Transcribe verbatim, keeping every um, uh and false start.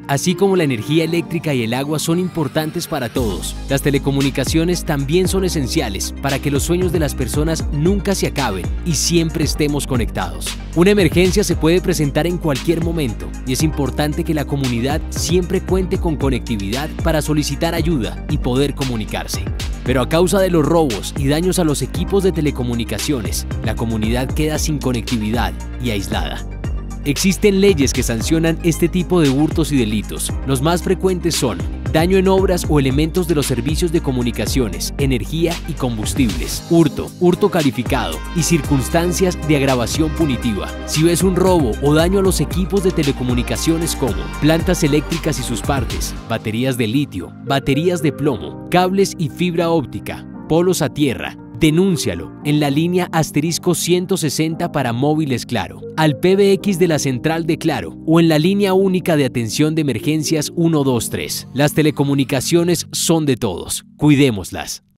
Así como la energía eléctrica y el agua son importantes para todos, las telecomunicaciones también son esenciales para que los sueños de las personas nunca se acaben y siempre estemos conectados. Una emergencia se puede presentar en cualquier momento y es importante que la comunidad siempre cuente con conectividad para solicitar ayuda y poder comunicarse. Pero a causa de los robos y daños a los equipos de telecomunicaciones, la comunidad queda sin conectividad y aislada. Existen leyes que sancionan este tipo de hurtos y delitos. Los más frecuentes son daño en obras o elementos de los servicios de comunicaciones, energía y combustibles, hurto, hurto calificado y circunstancias de agravación punitiva. Si ves un robo o daño a los equipos de telecomunicaciones como plantas eléctricas y sus partes, baterías de litio, baterías de plomo, cables y fibra óptica, polos a tierra, denúncialo en la línea asterisco ciento sesenta para móviles Claro, al P B X de la central de Claro o en la línea única de atención de emergencias ciento veintitrés. Las telecomunicaciones son de todos, cuidémoslas.